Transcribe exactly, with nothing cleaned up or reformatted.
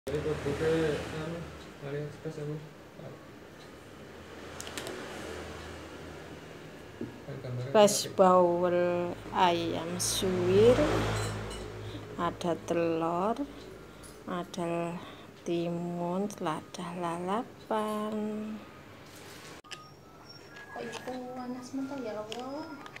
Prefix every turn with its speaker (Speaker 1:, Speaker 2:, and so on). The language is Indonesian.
Speaker 1: Rice bowl ayam suwir, ada telur, ada timun, selada lalapan.
Speaker 2: Kok itu panas mentah ya Allah.